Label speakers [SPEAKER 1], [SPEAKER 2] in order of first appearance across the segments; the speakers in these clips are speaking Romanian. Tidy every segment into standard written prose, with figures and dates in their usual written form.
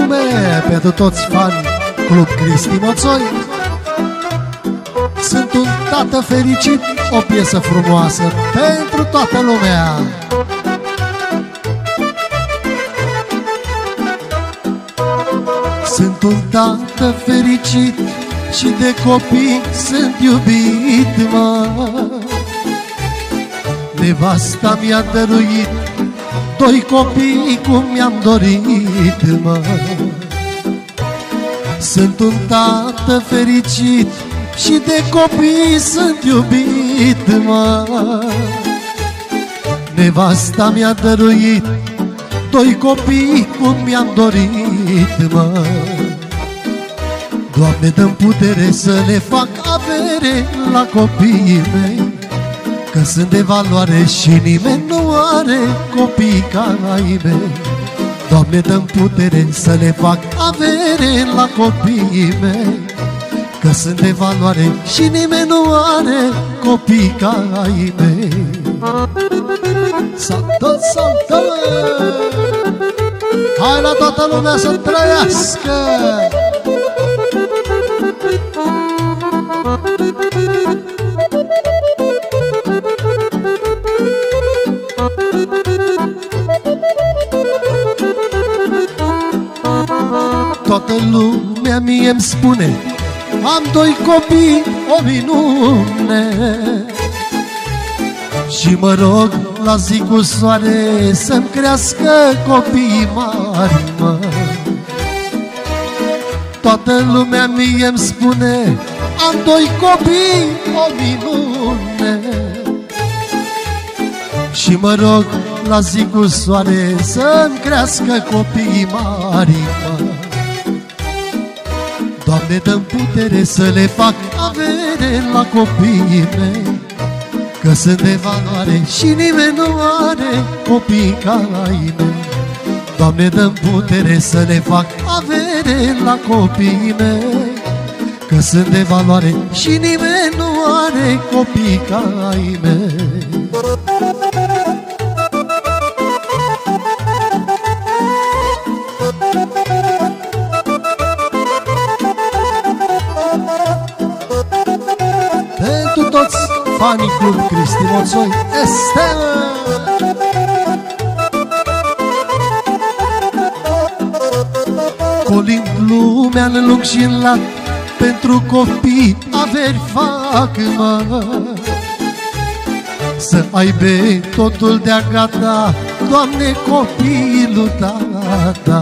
[SPEAKER 1] lume, pentru toți fani Club Cristi Moțoi. Sunt un tată fericit, o piesă frumoasă pentru toată lumea. Sunt un tată fericit și de copii sunt iubit, mă. Nevasta mi-a dăruit 2 copii cum mi-am dorit, mă. Sunt un tată fericit și de copii sunt iubit, mă. Nevasta mi-a dăruit 2 copii cum mi-am dorit, mă. Doamne, dă-mi putere să le fac avere la copiii mei, că sunt de valoare și nimeni nu are copii ca ai mei. Doamne, dă-mi putere să le fac avere la copiii mei, că sunt de valoare și nimeni nu are copii ca ai mei. Saltă, saltă! Hai la toată lumea să trăiască! Toată lumea mie-mi spune: am 2 copii, o minune. Și mă rog la zi cu soare să-mi crească copiii mari, mă. Toată lumea mie-mi spune: am 2 copii, o minune. Și mă rog la zi cu soare să-mi crească copiii mari, mă. Doamne, dă-mi putere să le fac avere la copiii mei, că sunt de valoare și nimeni nu are copii ca ai mei. Doamne, dă-mi putere să le fac avere la copiii mei, că sunt de valoare și nimeni nu are copii ca ai mei. Pentru toți fanii Club Cristi Moțoi, este! Colind lumea în lung și în lat, pentru copii averi fac, mă. Să aibă totul de-a gata, Doamne, copilul tata.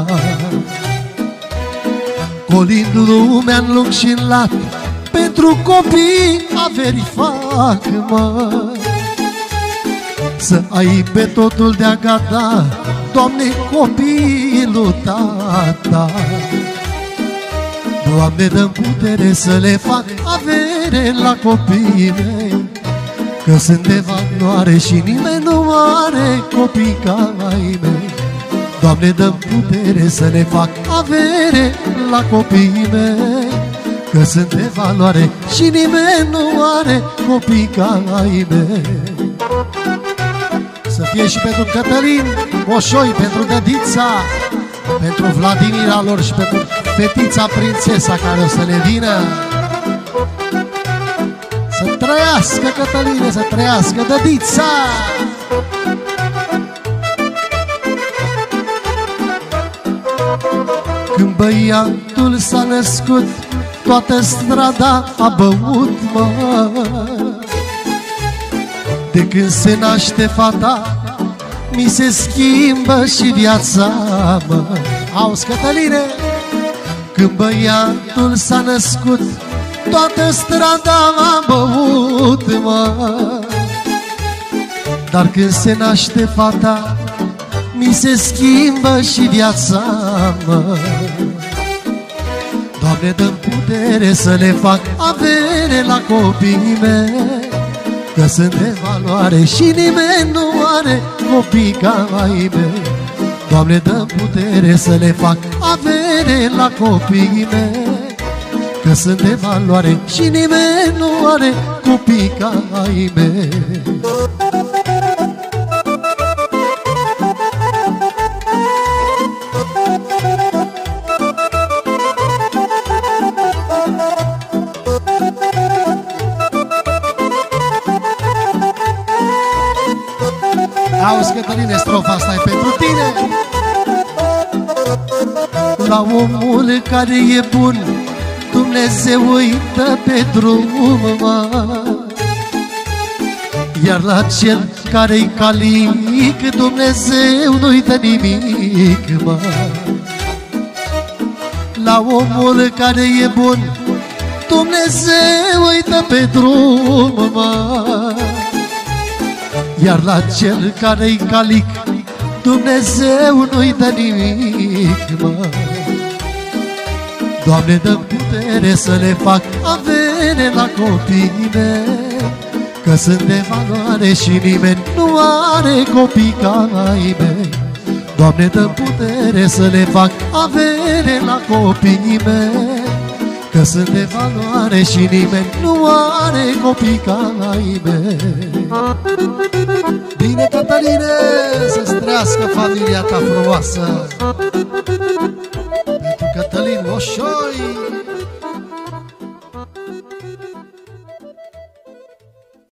[SPEAKER 1] Colind lumea în lung și în lat, pentru copii averi fac, mă. Să aibă totul de-a gata, Doamne, copilul tata. Doamne, dă-mi putere să le fac avere la copiii mei, că sunt de valoare și nimeni nu are copii ca ai mei. Doamne, dă-mi putere să le fac avere la copiii mei, că sunt de valoare și nimeni nu are copii ca ai mei. Să fie și pentru Cătălin Moșoi, pentru Dădița, pentru Vladimira lor și pentru fetița prințesa care o să le vină. Să trăiască Cătăline, să trăiască Dădița! Când băiatul s-a născut, toată strada a băut, mă. De când se naște fata, mi se schimbă și viața, mă. Auzi, Cătăline? Când băiatul s-a născut, toată strada a băut, mă. Dar când se naște fata, mi se schimbă și viața, mă. Doamne, dă-mi putere să le fac avere la copiii mei, că sunt de valoare și nimeni nu are copii ca ai mei. Doamne, dă-mi putere să le fac avere la copiii mei, că sunt de valoare și nimeni nu are copii ca ai mei. Auzi, Cătăline, strofa asta e pentru tine. La omul care e bun Dumnezeu uită pe drum, iar la cel care-i calic Dumnezeu nu uită nimic, La omul care e bun Dumnezeu uită pe drum, iar la cel care-i calic Dumnezeu nu uită nimic, Doamne, dă-mi putere să le fac avere la copiii mei, că sunt de valoare și nimeni nu are copii ca ai mei. Doamne, dă-mi putere să le fac avere la copiii mei, că sunt de valoare și nimeni nu are copii ca ai mei. Bine, Cătăline, să-ți trăiască familia ta frumoasă. Pentru Cătălin Moșoi.